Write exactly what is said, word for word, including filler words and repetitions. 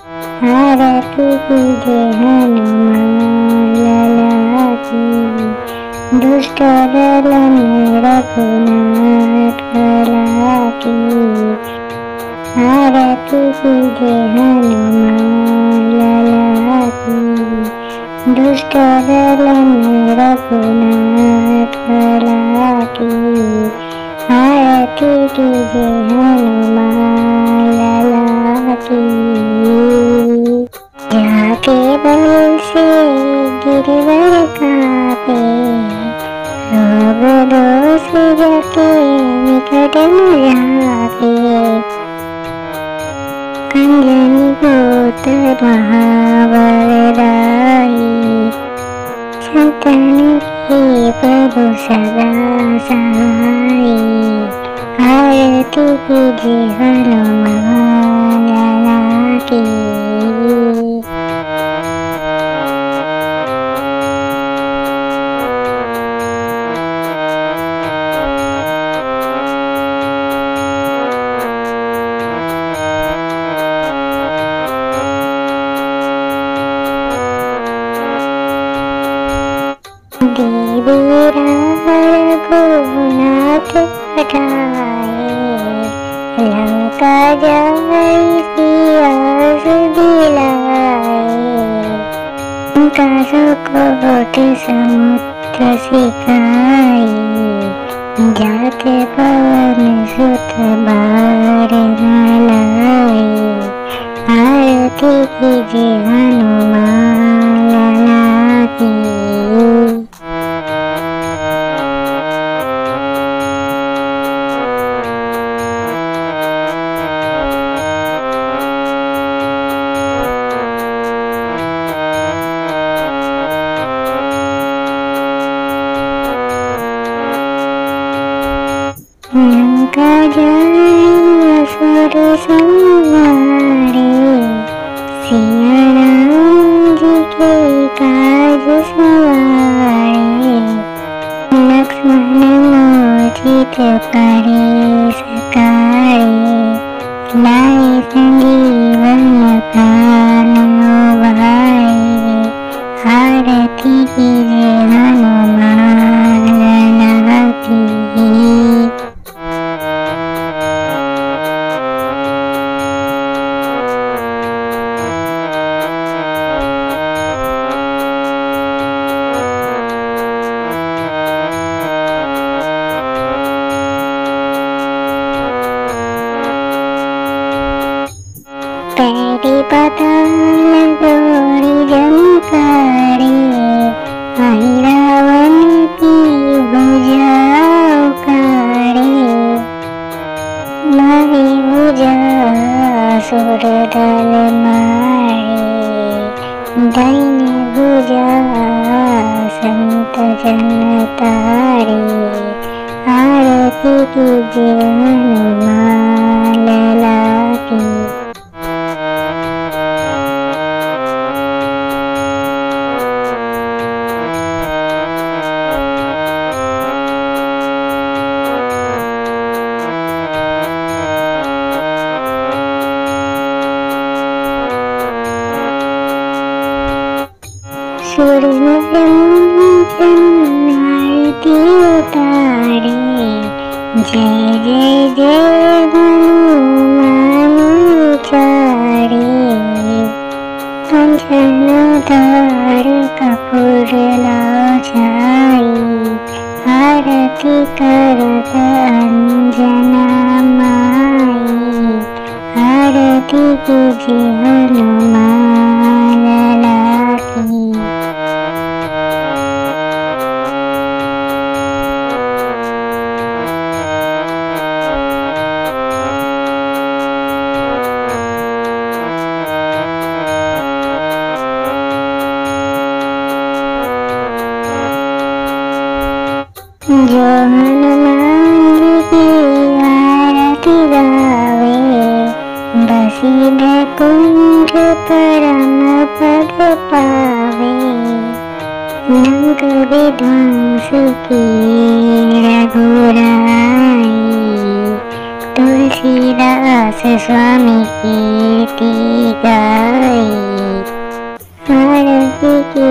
आरती कीजे हनुमान लला की, दुष्ट दलन रघुनाथ कला की। आरती कीजे हनुमान लला की, दुष्ट दलन रघुनाथ कला की। आरती कीजे हनुमान लला की। जाके बल से गिरवर कापे, रोग दोष जाके निकट न जाके। अंजनी पुत्र महाबलदाई, संतन के प्रभु सदा सहाय। आरती कीजे हनुमान लला की। देवी रघुनाथ पठाए, लंका जाई सिया दिलाए। उनका सुकोट समुद्र सिखाई, जाते पवन सुत बार न लाई। आरती कीजे हनुमान लला की। लंका जाई असुर संहारे, सिया राम जी के काज सवारे। लक्ष्मण मूर्छित पड़े सकारे, लाए संजीवन प्राण उबारे। आरती कीजे हनुमान लला की। पैरी पाताल गौरी जमकारे, आई रावण की भुजा उखाड़े। मारी भुजा असुर दल मारे, दाहिनी भुजा संत जन तारे। आरती कीजे हनुमान लला की। सूर्य आरती उतारे, जय जय जय हनुमान उचारे। कंचन धार कपूर लाओ छाई, आरती करत अंजना माई। आरती कीजे हनुमान लला की। जो हनुमान जी की आरती गावे, बसी बैकुंठ परम पद पावे। लंक विध्वंस की रघुराई, तुलसीदास दास स्वामी कीर्ति गाई, आरती की